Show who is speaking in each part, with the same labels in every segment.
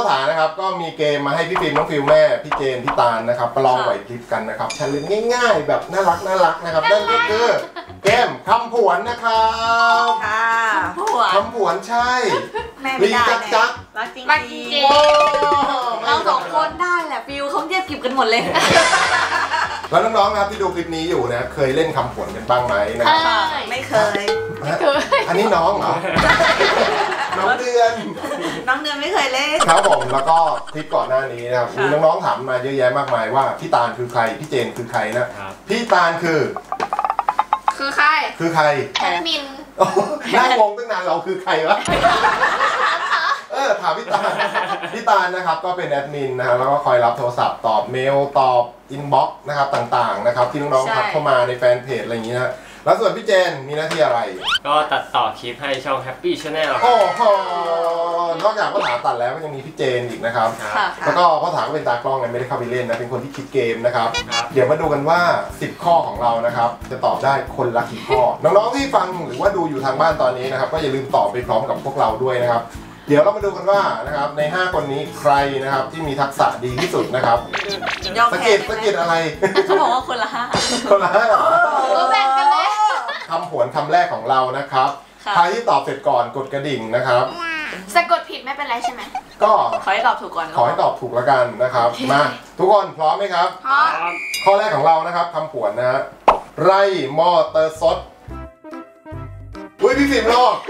Speaker 1: ถานะครับก็มีเกมมาให้พี่ฟิล์มน้องฟิลแม่พี่เจนพี่ตาลนะครับประลองไหวพริบกันนะครับเชลเลนจ์ง่ายๆแบบน่ารักนะครับนั่นก็คือเกมคำผวนนะครับ
Speaker 2: ค่ะ
Speaker 1: คำผวนใช่
Speaker 2: ลีจัก
Speaker 3: รักจริงเราสองคนได้แหละฟิลเขาเทียบกิบกันหมดเลย
Speaker 1: แล้วน้องๆครับที่ดูคลิปนี้อยู่นะเคยเล่นคำผวนกันบ้างไหมนะครับ
Speaker 2: ไม่เคย
Speaker 1: อันนี้น้องเหรอน้องเดือน
Speaker 2: ไม่เคยเล่น
Speaker 1: ครับผมแล้วก็คลิปก่อนหน้านี้นะครับมีน้องๆถามมาเยอะแยะมากมายว่าพี่ตาลคือใครพี่เจนคือใครนะพี่ตาลคือ
Speaker 3: ใคร
Speaker 1: แอ
Speaker 3: ดมิน
Speaker 1: นั่งงงตั้งนานเราคือใครวะถามพี่ตาลนะครับก็เป็นแอดมินนะครับแล้วก็คอยรับโทรศัพท์ตอบเมลตอบอินบ็อกซ์นะครับต่างๆนะครับที่น้องๆทักเข้ามาในแฟนเพจอะไรอย่างนี้นะแล้วส่วนพี่เจนมีหน้าที่อะไร
Speaker 4: ก็ตัดต่อคลิปให้ช่อง Happy Channel
Speaker 1: โอ้โหนอกจากพ่อถาตัดแล้วก็ยังมีพี่เจนอีกนะครับแล้วก็พ่อถาก็เป็นตากล้องไงไม่ได้เข้าไปเล่นนะเป็นคนที่คิดเกมนะครับเดี๋ยวมาดูกันว่า10ข้อของเรานะครับจะตอบได้คนละกี่ข้อน้องๆที่ฟังหรือว่าดูอยู่ทางบ้านตอนนี้นะครับก็อย่าลืมตอบไปพร้อมกับพวกเราด้วยนะครับเดี๋ยวเรามาดูกันว่านะครับใน5คนนี้ใครนะครับที่มีทักษะดีที่สุดนะครับสกิดอะไร
Speaker 3: เขาบอกว่าคนละ5
Speaker 1: ก็แบ่งกันเลยคำผวนคำแรกของเรานะครับใครที่ตอบเสร็จก่อนกดกระดิ่งนะครับ
Speaker 3: สะกดผิดไม่เป็นไรใช่ไหม
Speaker 1: ก็
Speaker 3: ขอให้ตอบถูกก่อน
Speaker 1: ขอให้ตอบถูกแล้วกันนะครับมาทุกคนพร้อมไหมครับ
Speaker 3: พร้อม
Speaker 1: ข้อแรกของเรานะครับคำผวนนะฮะไรมอเตอร์ซดอุ้ยพี่ฟิล์มลอก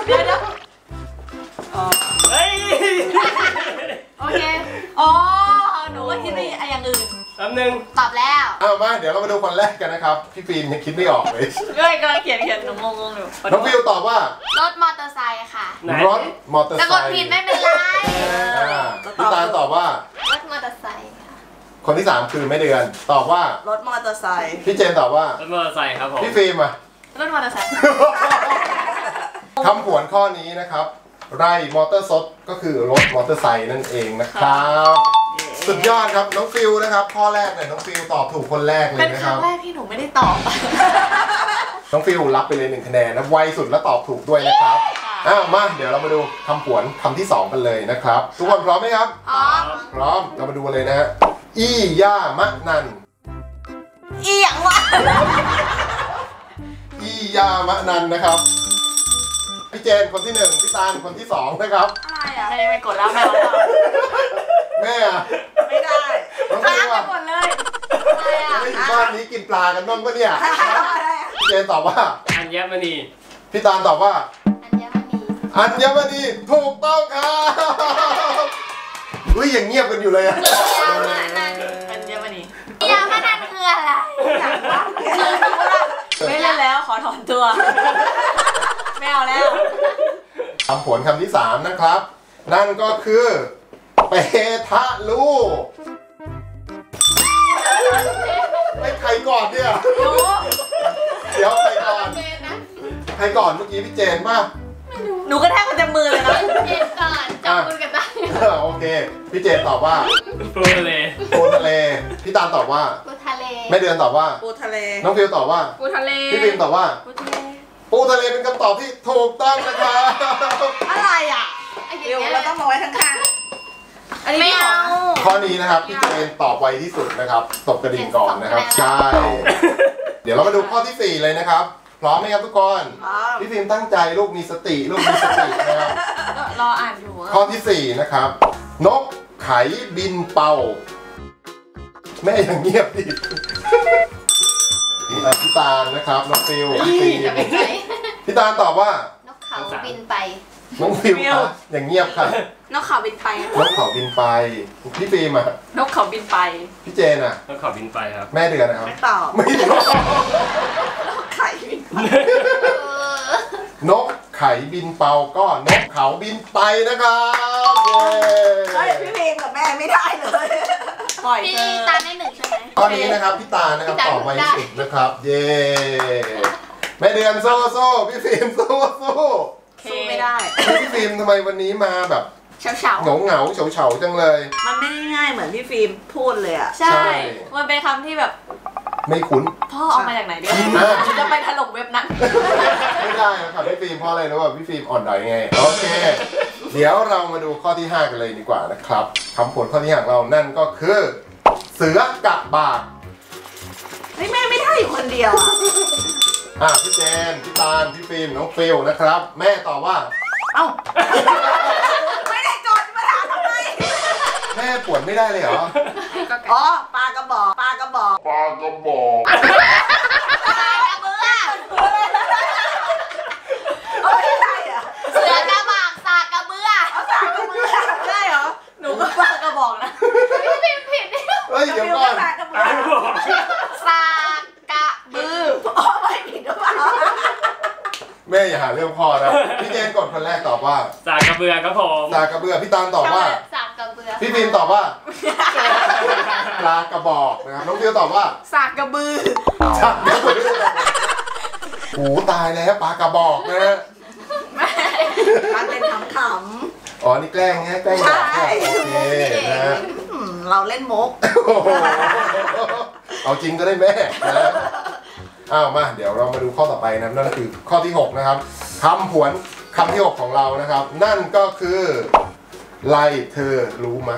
Speaker 3: โอเคอ๋อหนูก็คิดไปอย่างอื่น
Speaker 4: แป๊บนึง
Speaker 3: ตอบแล้ว
Speaker 1: มาเดี๋ยวเรามาดูคนแรกกันนะครับพี่ฟิล์มยังคิดไม่ออกเลย
Speaker 3: กำลังเขียนหนูงงอยู่
Speaker 1: น้องฟิลตอบว่าร
Speaker 3: ถมอเตอร์ไซค์ค่ะ
Speaker 1: รถมอเตอร์ไซค์
Speaker 3: สะกดผิดไม่เป็นไร
Speaker 1: พี่ตาลตอบว่
Speaker 3: ารถมอเตอร์ไซค์ค่ะ
Speaker 1: คนที่3คือแม่เดือนตอบว่าร
Speaker 2: ถมอเตอร์ไซค์
Speaker 1: พี่เจนตอบว่าร
Speaker 4: ถมอเตอร์ไซค์ครับผม
Speaker 1: พี่ฟิล์มอะ
Speaker 3: รถมอเตอร์ไซค์
Speaker 1: คำผวนข้อนี้นะครับไรมอเตอร์ซดก็คือรถมอเตอร์ไซค์นั่นเองนะครับสุดยอดครับน้องฟิลนะครับข้อแรกเลยน้องฟิลตอบถูกคนแรกเลยนะครับ
Speaker 3: เป็นครั้งแรกที่หนูไม่ได้ตอบ
Speaker 1: น้องฟิลรับไปเลย1คะแนนนะไวสุดและตอบถูกด้วยนะครับมาเดี๋ยวเรามาดูคำผวนคำที่2กันเลยนะครับทุกคนพร้อมไหมครับพร้อมเรามาดูเลยนะฮะอีย่ามะนัน
Speaker 3: อีอย่างวะ
Speaker 1: อีย่ามะนันนะครับพี่เจนคนที่1พี่ตาลคนที่2นะครับ
Speaker 3: อะไรอ่ะใครไม่กดแล้ว
Speaker 1: แม่
Speaker 2: ไม่ได้
Speaker 1: น้องฟิว
Speaker 3: กดเลยอะไรอ่ะ
Speaker 1: ไม่อยู่บ้านนี้กินปลากันบ้างปะเนี่ยพี่เจนตอบว่า
Speaker 4: อัญมณี
Speaker 1: พี่ตาลตอบว่าอัญมณีถูกต้องครับอุ้ยยังเงียบกันอยู่เลยอะ
Speaker 3: อัญมณียามานันคืออะไรไม่เล่นแล้วขอถอนตัวไม่เอาแล้ว
Speaker 1: คำผวนคำที่3นะครับนั่นก็คือเปทะลูไม่ใครก่อนเนี่ยเดี๋ยวใครก่อนเมื่อกี้พี่เจนป่ะ
Speaker 3: หนูก็แทบจะมือเลยนะเจนก่อนจับมือกันได้
Speaker 1: โอเคพี่เจนตอบว่า
Speaker 4: ปูทะ
Speaker 1: เลพี่ตาลตอบว่า
Speaker 3: ปูทะเล
Speaker 1: แม่เดือนตอบว่า
Speaker 2: ปูทะเล
Speaker 1: น้องฟิวตอบว่า
Speaker 3: ปูทะเล
Speaker 1: พี่ฟิล์มตอบว่าปูทะเลเป็นคำตอบที่ถูกต้องนะครับ
Speaker 2: อะไรอ่ะเดี๋ยวเราต้องมาไว้ข้าง
Speaker 3: อันนี้ไม่เอา
Speaker 1: ข้อนี้นะครับพี่เจนตอบไวที่สุดนะครับตบกระดิ่งก่อนนะครับใช่เดี๋ยวเรามาดูข้อที่4เลยนะครับพร้อมไหมครับทุกคนพี่ฟิล์มตั้งใจลูกมีสตินะครับ
Speaker 3: รออ่านอยู่
Speaker 1: ข้อที่4นะครับนกไขบินเป่าแม่ยังเงียบดิพี่ตาลนะครับน้องฟิวพี่ตาลตอบว่าน
Speaker 3: กเขาบินไป
Speaker 1: น้องฟิวครับอย่างเงียบค่ะ
Speaker 3: นกเขาบินไป
Speaker 1: นกเขาบินไปพี่ฟิล์มอะ
Speaker 3: นกเขาบินไป
Speaker 1: พี่เจนอะ
Speaker 4: นกเขาบินไปครับ
Speaker 1: แม่เดือนนะครับ
Speaker 2: ไม่ตอบ
Speaker 1: ไม่ตอบ
Speaker 3: นกไข่บินไป
Speaker 1: นกไข่บินเป่าก็นกเขาบินไปนะครับ
Speaker 2: พี่ฟิล์มกับแม่ไม่ได้เลย
Speaker 3: พี่ตาได้1ใช่ไหม
Speaker 1: ตอนนี้นะครับพี่ตานะครับตอบไวสุดนะครับเย้แม่เดือนโซ่พี่ฟิล์มโซ่
Speaker 3: สู้ไม่ได้
Speaker 1: พี่ฟิล์มทำไมวันนี้มาแบบ
Speaker 3: เฉา
Speaker 1: เหงาจังเลย
Speaker 2: มันไม่ง่ายเหมือนพี่ฟิล์มพูดเลยอ่ะ
Speaker 3: ใช่มันเป็นคำที่แบบ
Speaker 1: ไม่คุ้น
Speaker 3: พ่อเอามาจากไหนเนี่ยจะไปถล่มเว็บนั้น
Speaker 1: ไม่ได้นะครับพี่ฟิล์มเพราะอะไรรู้ป่ะพี่ฟิล์มอ่อนดอยไงโอเคเดี๋ยวเรามาดูข้อที่ 5 กันเลยดีกว่านะครับคำผวนข้อที่ 5 ของเรานั่นก็คือเสือกะบาก
Speaker 2: แม่ไม่ได้อยู่คนเดียวอะ
Speaker 1: พี่เจนพี่ตาลพี่ฟิล์มน้องฟิลนะครับแม่ตอบว่า
Speaker 2: เอ้าไม่ได้โจทย์มาถามทำไม
Speaker 1: แม่ปวดไม่ได้เลยเหรอ
Speaker 2: อ๋อปลากระบอกปลากระบอก
Speaker 1: ปลากระบอก
Speaker 2: เอาไม่ได้อะ
Speaker 3: เสือกระบากสากกระเบือ
Speaker 2: เอาสากกระเบือได้เหรอ
Speaker 3: หนูก็ปากกระบอกนะผิดผิด
Speaker 1: เฮ้ยเดี๋ยวก่อน
Speaker 2: สากกระเบือ
Speaker 3: สากกระบือ
Speaker 2: อ๋อไม่ผิดหรือเปล่า
Speaker 1: แม่อย่าหาเรื่องพ่อนะพี่เจนกดคนแรกตอบว่า
Speaker 4: สากกระเบือครับผม
Speaker 1: ปลากระเบือพี่ตาลตอบว่า
Speaker 3: สากกระเบือ
Speaker 1: พี่ฟิล์มตอบว่าปลากระบอกนะครับน้องฟิลตอบว่า
Speaker 2: สากกระบือ
Speaker 1: ชักกระเบือหูตายแล้วปลากระบอกนะ
Speaker 2: มันเป็นขำ
Speaker 1: อ๋อนี่แกล้งไงแกล้งหยอก
Speaker 2: ใช่
Speaker 1: โอเคนะ
Speaker 2: ๆเราเล่นมุก
Speaker 1: โอ้โหเอาจริงก็ได้แม่นะอ้าวมาเดี๋ยวเรามาดูข้อต่อไปนะนั่นก็คือข้อที่ 6 นะครับคำผวนคำที่ 6 ของเรานะครับ นั่นก็คือไล่เธอรู้มะ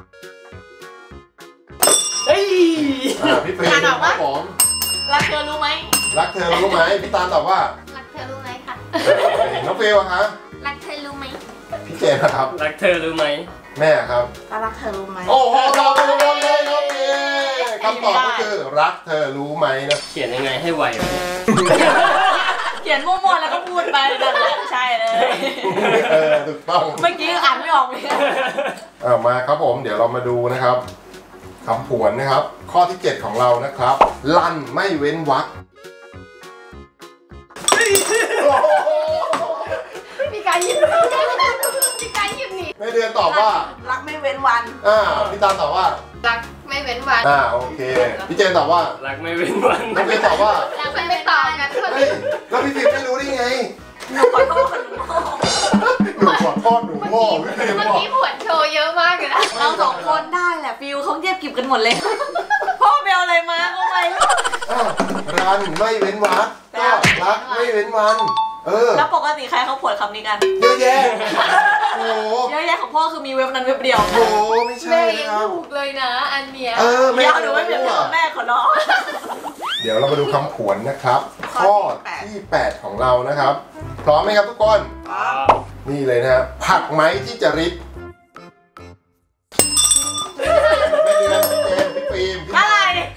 Speaker 4: เฮ้ย
Speaker 1: พี่ฟิล์มครับผม
Speaker 3: รักเธอรู้ไหม
Speaker 1: รักเธอรู้ไหมพี่ตาลตอบว่า
Speaker 3: รักเธอรู้ไหมค่ะ
Speaker 1: น้องฟิลอะคะ
Speaker 3: รักเธอรู้ไหม
Speaker 1: พี่เจนนะครับ
Speaker 4: รักเธอรู้ไหม
Speaker 1: แม่ครับ
Speaker 2: ก็รักเธอรู้ไหม
Speaker 1: โอ้โหตอบไปหมดเลยครับพี่คำตอบก็คือรักเธอรู้ไหมนะ
Speaker 4: เขียนยังไงให้ไววะ
Speaker 3: เขียนมั่วๆแล้วก็พูดไปนั่นแหละใช่เลย
Speaker 1: ถูกต้อง
Speaker 3: เมื่อกี้อ่านไม่ออกเลย
Speaker 1: มาครับผมเดี๋ยวเรามาดูนะครับคำผวนนะครับ ข้อที่ 7 ของเรานะครับ ลั่นไม่เว้นวรรค
Speaker 3: มีการยิ้มมีการยิ้มหนี
Speaker 1: แม่เดือนตอบว่า
Speaker 2: รักไม่เว้นวัน
Speaker 1: พี่ตาลตอบว่า
Speaker 3: รักไม่เว้นวัน
Speaker 1: โอเคพี่เจนตอบว่า
Speaker 4: รักไม่เว้นวัน
Speaker 1: น้องเจนตอบว่า
Speaker 3: รักไม่ต่อกัน
Speaker 1: เฮ้ยแล้วพี่ฟิล์มไม่รู้ได้ไง
Speaker 3: หนูขอโทษหนู
Speaker 1: หนูขอโทษหนูโง่พี่ฟิล์ม
Speaker 3: เมื่อ
Speaker 1: บอก
Speaker 3: กี้ผวนโชว์เยอะมากเลยนะเราสองคนได้แหละฟิวเขาเงียบกิบกันหมดเลยพ่อไปเอาอะไรมาก็ไม่
Speaker 1: รันไม่เว้นวรรคก็รักไม่เว้นวัน
Speaker 3: แล้วปกติใครเขาผวนคำนี้กัน
Speaker 1: เยอะแยะโอ้โห
Speaker 3: เยอะแยะของพ่อคือมีเว็บนั้นเว็บเดียว
Speaker 1: โอ้โหไม่ใช่นะครับ
Speaker 3: ถูกเลยนะอันเนี้ย
Speaker 1: ไม่
Speaker 3: เดี๋ยวหนูไม่เปรียบเทียบกับแม่ขอร้อง
Speaker 1: เดี๋ยวเรามาดูคำผวนนะครับ ข้อที่ 8 ของเรานะครับ พร้อมไหมครับทุกคน นี่เลยนะฮะผักไหมที่จะริบไม่เดือนพี่เจนพี่ฟิล์มพี่
Speaker 3: อะไร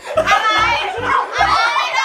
Speaker 3: ไม่ได้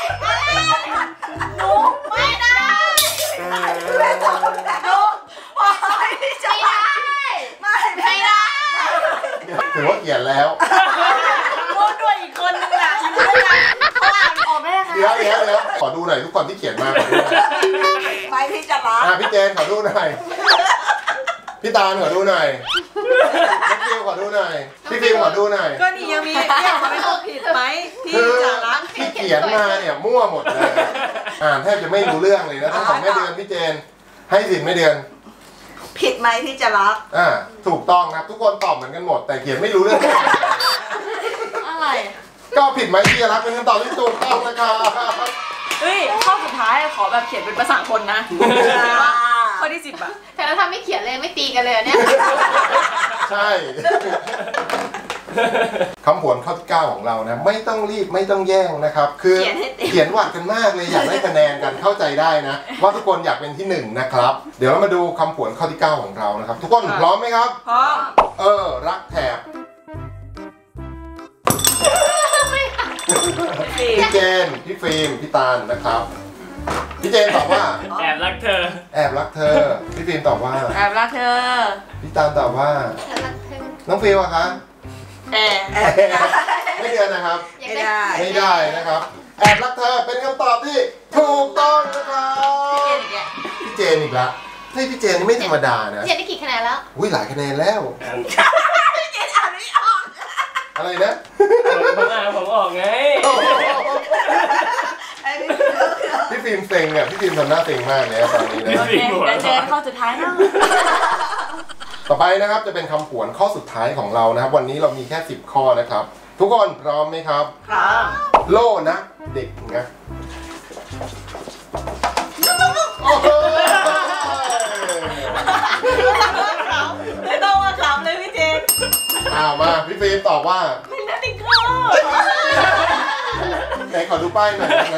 Speaker 3: หนูไม่ได้
Speaker 2: แม่ตอบแล้วไม่จะไม่ได้
Speaker 1: ถือว่าเขียนแล้ว
Speaker 3: พูดด้วยอีกคนนึงแหละอยู่ด้วยกันเขาอ่านออกได้ยังไง
Speaker 1: เดี๋ยวขอดูหน่อยทุกคนที่เขียนมาขอดูหน่อย
Speaker 2: ไม่ที่จะรัก
Speaker 1: พี่เจนขอดูหน่อยพี่ตาลขอดูหน่อยพี่ฟิล์มขอดูหน่อยพี่ฟิล์มขอดูหน่อย
Speaker 3: ก็นี่ยังมีเนี่ยเขาไม่ต้องผิดไหมที่
Speaker 1: คือ
Speaker 3: จะรัก
Speaker 1: ที่เขียนมาเนี่ยมั่วหมดเลยอ่านแทบจะไม่รู้เรื่องเลยนะทั้งของแม่เดือนพี่เจนให้สินแม่เดือน
Speaker 2: ผิดไหมที่จะรัก
Speaker 1: ถูกต้องครับทุกคนตอบเหมือนกันหมดแต่เขียนไม่รู้เรื่อง
Speaker 3: อะไร
Speaker 1: ก็ผิดไหมที่จะรักเป็นคำตอบที่ถูกต้องนะครับ
Speaker 3: เฮ้ยข้อสุดท้ายขอแบบเขียนเป็นภาษาคนนะข้อที่ 10อะแต่เราทำไม่เขียนเลยไม่ตีกันเลยเนี่ย
Speaker 1: ใช่คำผวนข้อที่ 9 ของเรานะไม่ต้องรีบไม่ต้องแย่งนะครับคือเขียนหวาดกันมากเลยอยากได้คะแนนกันเข้าใจได้นะว่าทุกคนอยากเป็นที่ 1นะครับเดี๋ยวเรามาดูคำผวนข้อที่ 9 ของเรานะครับทุกคนพร้อมไหมครับ
Speaker 3: พร้อม
Speaker 1: รักแถบพี่เจนพี่ฟิล์มพี่ตาลนะครับพี่เจนตอบว่า
Speaker 4: แอบรักเธอ
Speaker 1: แอบรักเธอพี่ฟิล์มตอบว่า
Speaker 3: แอบรักเธอ
Speaker 1: พี่ตาลตอบว่า
Speaker 3: รักเธอ
Speaker 1: น้องฟิล์มอะคะ
Speaker 3: แอบ
Speaker 1: ไม่เดือนนะครับ
Speaker 2: ไม่ได้
Speaker 1: ไม่ได้นะครับ แอบรักเธอเป็นคำตอบที่ถูกต้องนะครับ พี่เจนอีกแล้วพี่เจนนี่ไม่ธรรมดานะ
Speaker 3: เขียนได้กี่คะแนนแล้ว
Speaker 1: อุ้ยหลายคะแนนแล้ว อะไรนะ
Speaker 4: ผมออกไง
Speaker 1: พี่ฟิล์มเซ็งอ่ะพี่ฟิล์มทำหน้าเซ็งมากเลยตอนนี้นะ
Speaker 3: โอเคเดี๋ยวเจอข้อสุดท้ายนะ
Speaker 1: ต่อไปนะครับจะเป็นคำผวนข้อสุดท้ายของเรานะครับวันนี้เรามีแค่10 ข้อนะครับ ทุกคนพร้อมไหมครับ
Speaker 2: พร้อม
Speaker 1: โล่นะเด็กนะโอ้โหมาพี่ฟิล์มตอบว่า
Speaker 2: เป็นนักติ๊กเกอร์
Speaker 1: ไหนขอดูป้ายหน่อยนะ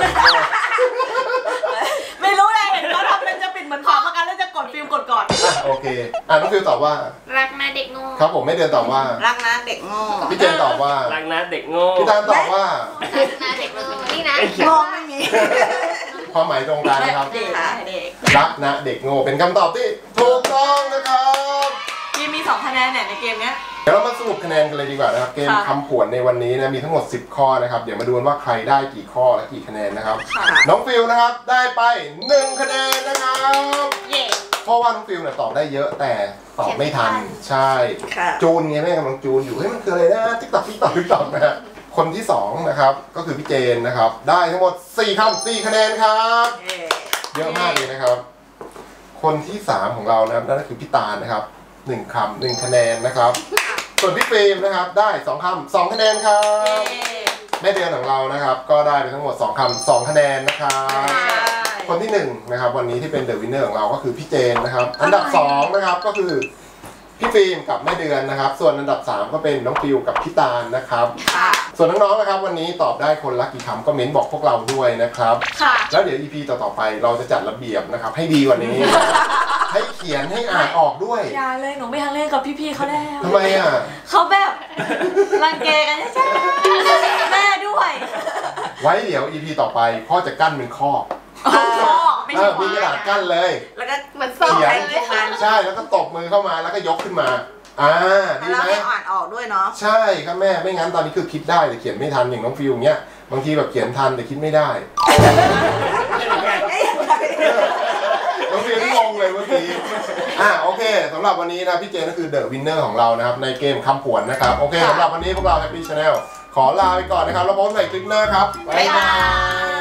Speaker 2: ไม่รู้เลยเห็นเขาทำเป็นจะปิดเหมือนของประกันแล้วจะกดฟิล์มกดก่อน
Speaker 1: โอเคน้องฟิลตอบว่า
Speaker 3: รักนะเด็กโง่
Speaker 1: ครับผมไม่เดือนตอบว่า
Speaker 2: รักนะเด็กโง่
Speaker 1: พี่เจนตอบว่า
Speaker 4: รักนะเด็กโง่
Speaker 1: พี่ตาลตอบว่า
Speaker 3: รักนะเด็กโง่นี่นะ
Speaker 2: โง่ไม่มี
Speaker 1: ความหมายตรงกันนะครับ
Speaker 2: เด็กเด็ก
Speaker 1: รักนะเด็กโง่เป็นคำตอบที่ถูกต้องนะครับ
Speaker 2: ทีมมี2คะแนนเนี่ยในเกมเนี้ย
Speaker 1: เดี๋ยวเรามาสรุปคะแนนกันเลยดีกว่านะครับเกม
Speaker 2: ค่ะ
Speaker 1: คำผวนในวันนี้นะมีทั้งหมด10ข้อนะครับเดี๋ยวมาดูกันว่าใครได้กี่ข้อและกี่คะแนนนะครับ
Speaker 2: ค่ะ
Speaker 1: น้องฟิลนะครับได้ไป1คะแนนนะครับ
Speaker 2: เย่
Speaker 1: เพราะว่าน้องฟิลเนี่ยตอบได้เยอะแต่ตอบไม่ทันใช่
Speaker 2: ค่ะ
Speaker 1: จูนไงแม่กำลังจูนอยู่เฮ้ยมันคืออะไรนะติ๊กต๊อกนะฮะคนที่2นะครับก็คือพี่เจนนะครับได้ทั้งหมด4คำ4คะแนนครับ
Speaker 2: เย่
Speaker 1: เยอะมากเลยนะครับ คนที่3ของเรานะครับนั่นก็คือพี่ตาลนะครับ1คำ1คะแนนนะครับส่วนพี่ฟิล์มนะครับได้2คำ2คะแนนครับแม่เดือนของเรานะครับก็ได้ไปทั้งหมด2คำ2คะแนนนะครับคนที่1นะครับวันนี้ที่เป็นเดอะวินเนอร์ของเราก็คือพี่เจนนะครับอันดับ2นะครับก็คือพี่ฟิล์มกับแม่เดือนนะครับส่วนอันดับ3ก็เป็นน้องฟิวกับพี่ตาลนะครับ
Speaker 2: ค่ะ
Speaker 1: ส่วนน้องๆนะครับวันนี้ตอบได้คนละกี่คำก็เม้นบอกพวกเราด้วยนะครับ
Speaker 3: ค่ะ
Speaker 1: แล้วเดี๋ยว EP ต่อๆไปเราจะจัดระเบียบนะครับให้ดีกว่านี้ ให้เขียนให้อ่านออกด้วย
Speaker 2: อย่าเลยหนูไม่ทันเล่นกับพี่ๆเขาแล้ว
Speaker 1: ทำไมอ่ะ
Speaker 2: เขาแบบรังเกกันใช่แม่ด้วย
Speaker 1: ไว้เดี๋ยว EP ต่อไปพ่อจะกั้นเป็นข้อ
Speaker 2: พ่อไม่ใช่
Speaker 1: มีกระดาษกั้นเลย
Speaker 2: แล้วก็
Speaker 3: เหมือนสอบ
Speaker 1: เขีย
Speaker 3: เล
Speaker 1: น
Speaker 3: ยค่ะ
Speaker 1: ใช่แล้วก็ตบมือเข้ามาแล้วก็ยกขึ้นมาดี
Speaker 2: แล้ว
Speaker 1: ไหม
Speaker 2: ให้อ่านออกด้วยเนาะ
Speaker 1: ใช่ครับแม่ไม่งั้นตอนนี้คือคิดได้แต่เขียนไม่ทันอย่างน้องฟิวอย่างเงี้ยบางทีแบบเขียนทันแต่คิดไม่ได้ น้องฟิวนี่งงเลยเมื่อกี้โอเคสำหรับวันนี้นะพี่เจนก็คือเดอะวินเนอร์ของเรานะครับในเกมคำผวนนะครับโอเคสำหรับวันนี้พวกเรา Happy Channel ขอลาไปก่อนนะครับแล้วพบกันใหม่คลิปหน้าครับบ๊ายบาย